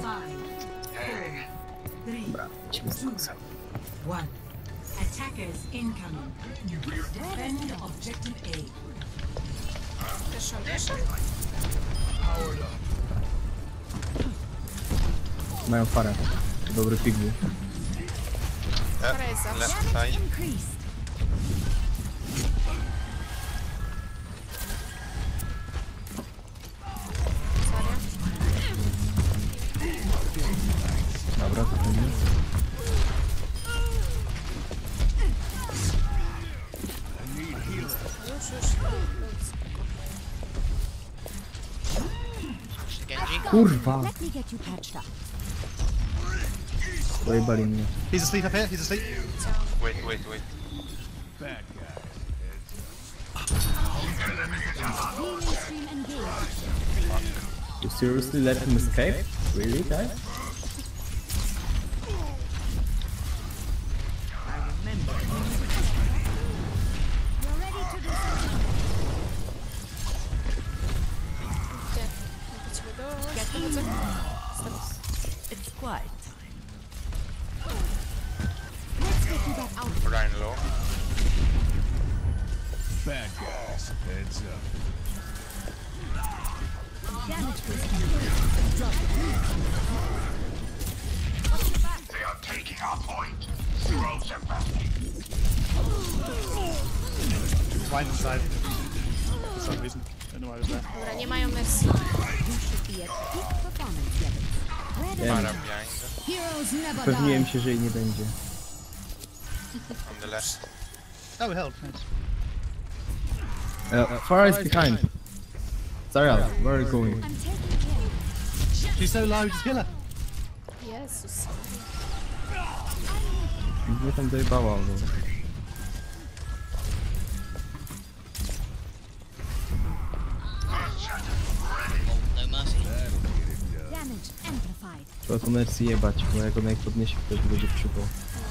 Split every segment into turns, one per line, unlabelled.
Dobra, lecimy z Maxem.
Attackers incoming. Defend objective A.
Wieszam.
Mają farę. Dobry pik był.
Reza.
Left side.
Dobra, to nie.
Genji.
Kurwa!
Let me get you patched up.
Dojebali mnie.
He's asleep up here, he's asleep.
Wait.
Healing stream engaged.
You seriously let him escape? Really, guys?
You're ready to do something.
Get the
It's quiet time.
Let's get you back out.
Ryan low.
Bad guys, heads up.
Damage boost.
They are taking our point. Throw them back.
Right inside. For some reason. Don't know why I was there.
Dobra, nie mają mercy.
You should be at peak performance levels. Where the
Para behind.
heroes never
Pewniłem
die.
się, że jej nie będzie.
On the left.
Oh, help. Nice.
Farah is behind. Zariel, where are you going?
I'm taking care.
She's so low, just kill her.
Jezus.
Mnie tam dojebała, bo...
Damage amplified.
Trzeba tu Mercy jebać, bo jak ona ich podniesie, ktoś będzie przypał.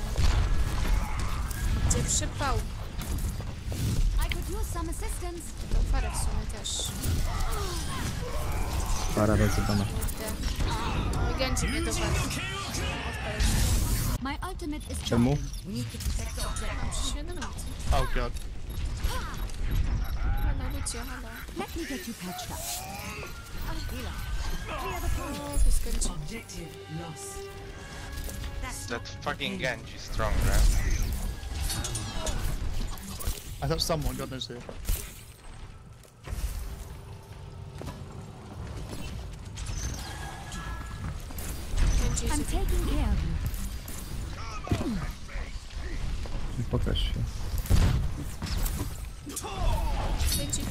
Gdzie przypał?
I could use some assistance.
To farę w sumie też.
Farah rozjebana.
Kurde. Genji mnie dopadł.
My ultimate is
Czemu?
Przez 7 minut.
Oh god.
Halo, ludzie, halo.
Let me get you patched up.
O, to jest Genji.
Objective lost.
That fucking Genji strong, right?
I thought someone, God knows who.
Genji
I'm
jest...
taking care of you.
Pokaż się.
Genji.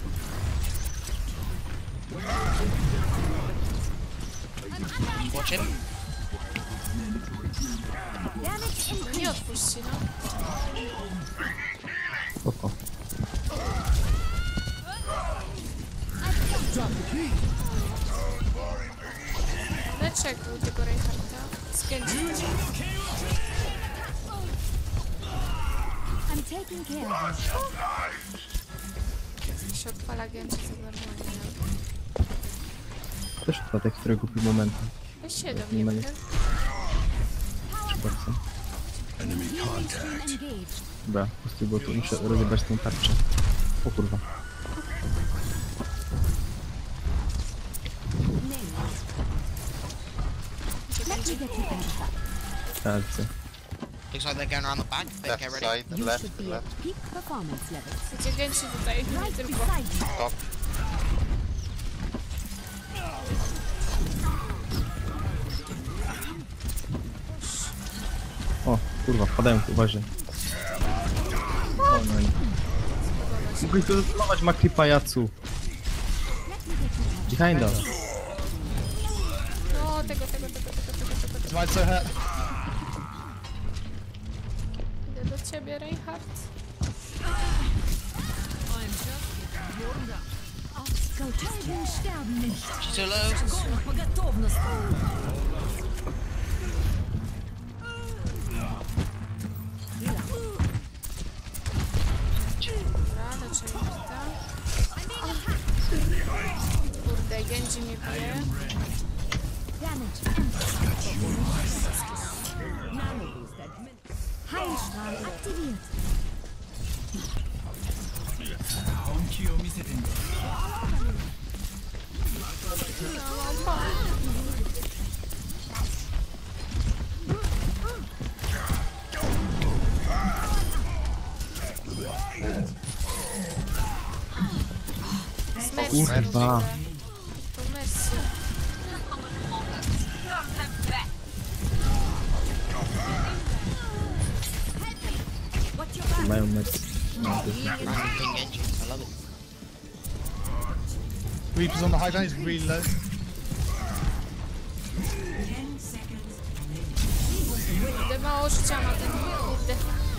Watch him.
Damage increased.
Nie odpuśćcie, no.
Spoko.
Leczek był tego Reinhardta. Z Genji.
I'm taking care of you.
się odpala Genji, co normalnie.
Też chyba tak, które głupi momenty.
Weź się do
Nie ma
mnie,
nic.
tak?
Czy bardzo?
Enemy
Healing stream
contact.
engaged.
Dobra, po prostu bo tu muszę rozjebać tą tarczę. O kurwa.
Let me get you patched up.
Radzę.
Looks like they're going around the back. They
Left
get ready.
side,
You
left,
should be
left.
at peak performance levels.
Gdzie Genji tutaj, nie
Right
tylko.
beside you.
Top.
O, kurwa, wpadają tu, uważaj. O no i... Mógłbyś tu zastanować Maki pajacu.
Let me get you patched
Behind us.
No, tego.
Is mine so hurt?
Idę do ciebie, Reinhardt.
Helden sterben nicht.
She's too low.
Dobra, do Reinhardta. Kurde, Genji mnie bije.
Damage Aktiviert.
Kurwa.
To Mercy.
Mają mecz.
Random ping engines, I love it.
Reaper's on the high ground, he's really low.
10 seconds.
Kurde, mało życia ma ten kurde.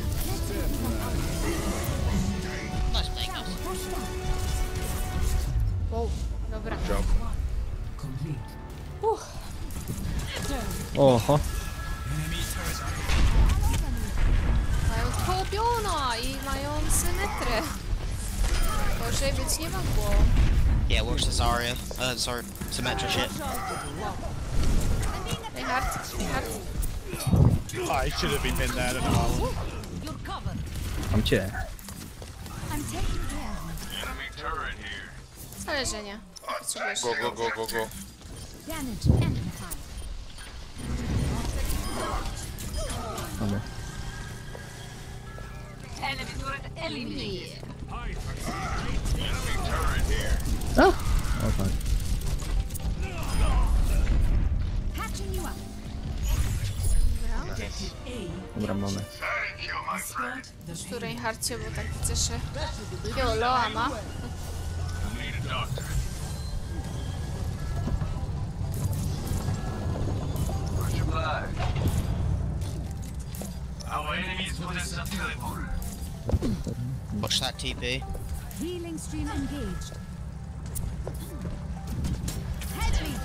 Nice playing us.
Wow, dobra.
Complete.
Oho.
Mają połopiona i mają symetrę. Gorzej być nie mogło.
Yeah, works as Zarya. Sorry, Symmetra shit.
Reinhardt.
I should have been in there, I don't know how.
You're covered.
Mam cię.
I'm taking care.
Enemy turret here.
Zależy, nie. Potrzebujesz.
Go, go, go, go, go.
Damage amplified.
Mamy. A! O tak.
Patching you up.
Dobra, mamy.
Thank you, my friend.
W tu Reinhardcie, bo tak widzę, że Jolo ma.
Need a doctor. Much obliged. Our enemies possess a teleporter.
Watch that TP.
Healing stream engaged. Head me.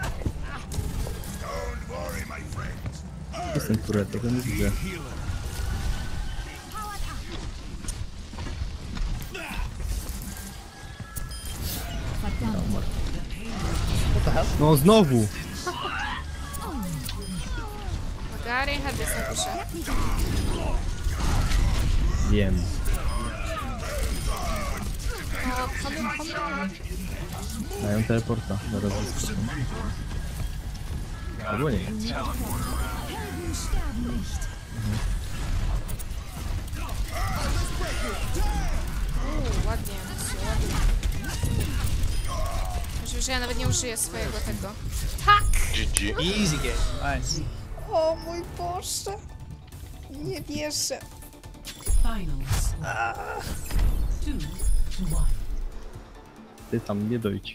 Don't worry, my friends.
Jestem turret, tego nie widzę.
Healer.
Powered up. But down.
No znowu!
Uwaga, Reinhardt jest na górze.
Wiem.
O, come.
Mają teleporta. Zaraz wyskoczą. Albo nie.
Helden sterben nicht.
Ładnie. Myślę, że ja nawet nie użyję swojego tego. Tak!
GG.
Easy game. Nice.
O mój Boże. Nie wierzę.
Final score. 2 to 1.
Ty tam nie dojdź.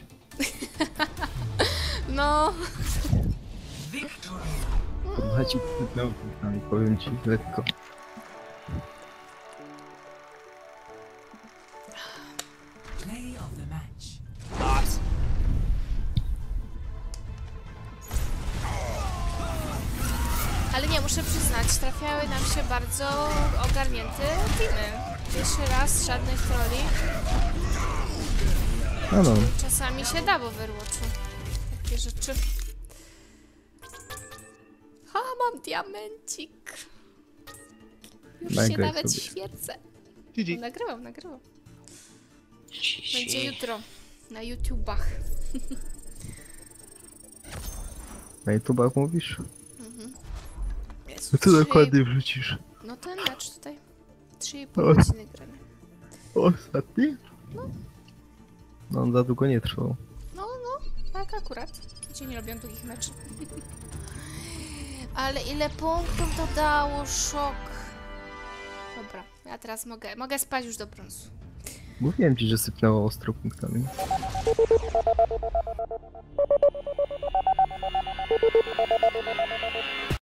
No.
Victory.
Chyba ci pyknął, powiem ci lekko.
Play of the match.
Nice.
Ale nie, muszę przyznać, trafiały nam się bardzo ogarnięte teamy. Pierwszy raz żadnych troli.
No.
Czasami się da w Overwatchu. Takie rzeczy. Ha, mam diamencik. Już się
Nagraj
nawet
sobie.
świecę.
GG.
Nagrywam. Będzie jutro. Na YouTubach.
Na YouTubach mówisz?
Jezu,
No to
trzy-
dokładnie wrzucisz.
No ten mecz tutaj. 3,5 godziny grania.
Ostatni? No on za długo nie trwał.
No, tak akurat. Ci nie robią długich meczów. Ale ile punktów to dało, szok. Dobra, ja teraz mogę spać już do brązu.
Mówiłem ci, że sypnęło ostro punktami.